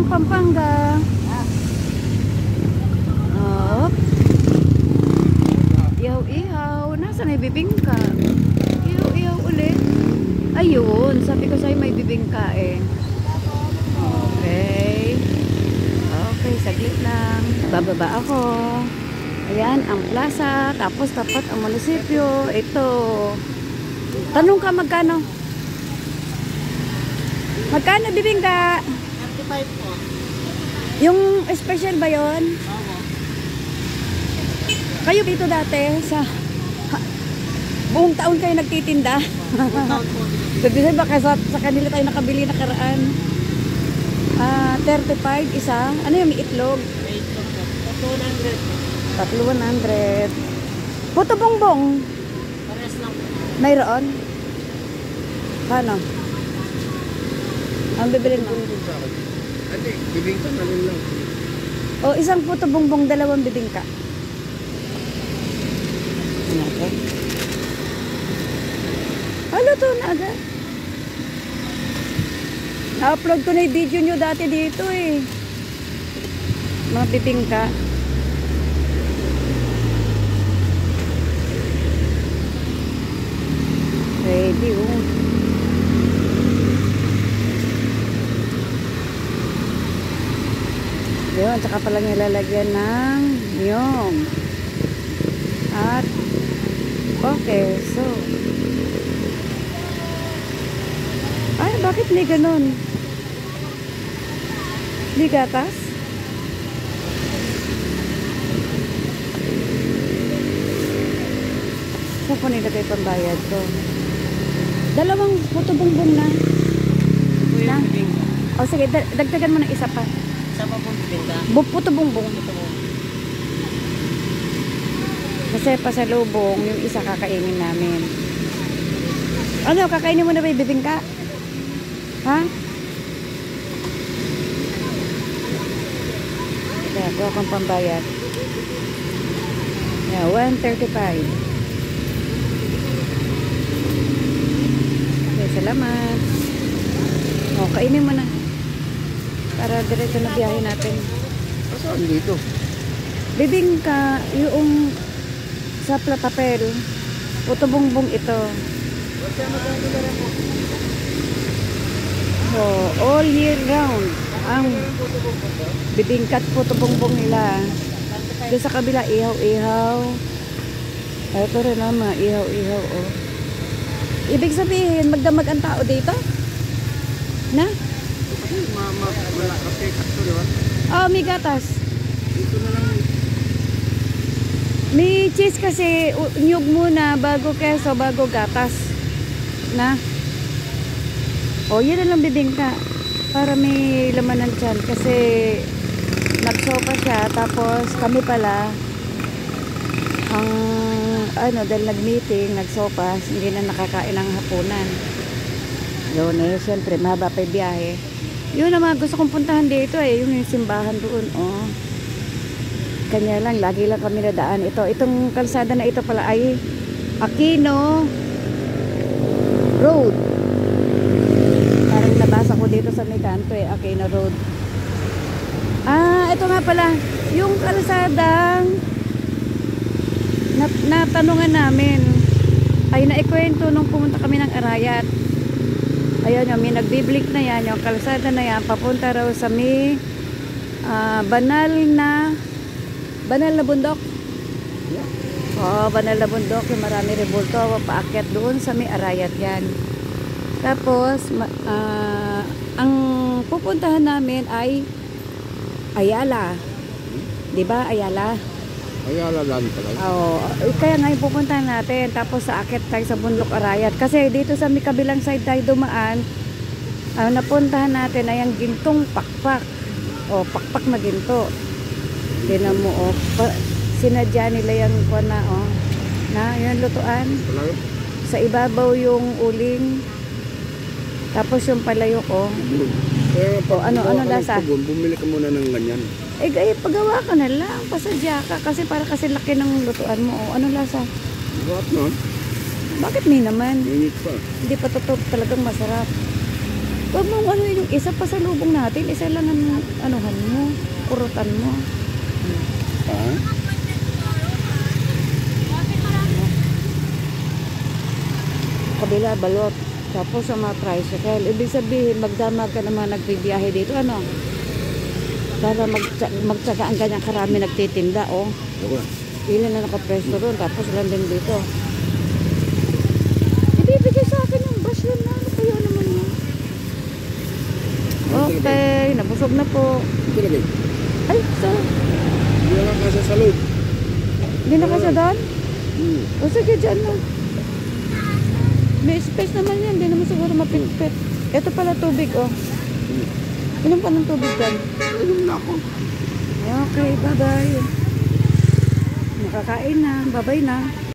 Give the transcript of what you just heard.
Pampanga. Oh. Ihaw-ihaw. Nasaan may bibingka? Ihaw-ihaw ulit. Ayun. Sabi ko sa'yo may bibingka eh. Okay. Okay, saglit lang. Bababa ako. Ayan, ang plaza. Tapos tapat ang munisipyo. Ito. Tanong ka magkano? Magkano bibingka? 35 po. Yung special ba yun? Opo. Kayo dito dati sa buong taon kayo nagtitinda? Buong taon po. Sabi sa baka sa kanila tayo nakabili nakaraan. 35 isa. Ano yung may itlog? May itlog po. 300. Puto bongbong. Pares lang po. Mayroon? Paano? Ang bibilin mo? Hindi, bibingka na rin lang. O isang puto bongbong, dalawang bibingka. Okay. Ano to na agad? Na-upload ko na yung video nyo dati dito eh. Mga bibingka. Ready oh. Yun, tsaka palang nilalagyan ng niyong. At okay, so ay, bakit may ganun? Di gatas? Saan ko nilagay pambayad ko? Dalawang puto bongbong na. Ito Na? yung bibingka. O sige, dagdagan mo ng isa pa. Isa pa pong bibingka. Puto bongbong. Ito po. Kasi pasalubong, yung isa kakainin namin. Ano, kakainin mo na ba yung bibingka? Ha? Kaya, kuha kong pambayad. Yeah, 135. Okay, salamat. O, kainin mo na. Para diretso na biyahe natin. Saan dito? Bibingka, yung sa platapel. Puto bongbong ito. So, all year round ang bibingka at puto bongbong nila. Doon sa kabila, ihaw-ihaw. Ito rin naman, ihaw-ihaw. Oh. Ibig sabihin, magdamag ang tao dito? Na? Wala kasi kakto, di ba? Oh, may gatas. Dito na lang. May cheese kasi, nyug muna, bago keso, bago gatas. Na? O, yun na lang bibingka. Para may laman ng tiyan. Kasi, nagsopa siya. Tapos, kami pala, ang, dahil nag-meeting, nagsopa, hindi na nakakain ng hapunan. Yun eh, syempre, mahaba pa yung biyahe. Yun naman, gusto kong puntahan dito eh, yung simbahan doon, oh. Kanya lang, lagi lang kami nadaan. Itong kalsada na ito pala ay Aquino Road. Parang nabasa ko dito sa may kanto eh, Aquino Road. Ito nga pala, yung kalsadang natanungan namin ay naikwento nung pumunta kami ng Arayat. Ayun yung may nagbiblik na yan, yung kalsada na yan, papunta raw sa may banal na bundok. Oo, banal na bundok, yung marami rebulto, paakyat doon sa may Arayat yan. Tapos, ang pupuntahan namin ay Ayala. Diba, Ayala? Ayala lang pala. Oo, kaya nga yung pupuntahan natin. Tapos sa akit tayo sa bundok Arayat. Kasi dito sa may kabilang side tayo dumaan, napuntahan natin ay ang gintong pakpak. O, pakpak na ginto. Tinan mo, o. Sinadya nila yung kuwan na, o. Na, yung lutuan. Palayo? Sa ibabaw yung uling. Tapos yung palayok, o. Kaya O, ano lasa? Bumili ka muna ng ganyan. Eh, gaya, pagawa ka na lang. Pasadya ka. Kasi para kasi laki ng lutuan mo, o. Ano lasa? Sarap na. Bakit may naman? Init pa. Hindi pa totoo talagang masarap. Huwag mo ano yung isa pa sa lubong natin. Isa lang ang anuhan mo. Kurutan mo. Ha? Kabila, balot. Tapos sa mga tricycle. Ibig sabihin, magdamag ka naman nagbibiyahe dito. Ano? Para magtsaga ang ganyang karami nagtitinda. Oh. Ako. Ilan na nakapresto doon. Tapos lang din dito. Ibibigay sa akin yung brush yun na. Ano kaya naman yun? Okay. Nabusog na po. Ito lagi. Ay, so. Hindi na lang kasi sa loob. Hindi na kasi doon? Hmm. O sige, dyan na. May space naman yan. Hindi naman siguro mapitpit. Ito pala tubig, oh. Inom pa ng tubig dyan. Inom na ako. Okay, bye-bye. Nakakain na. Bye-bye na.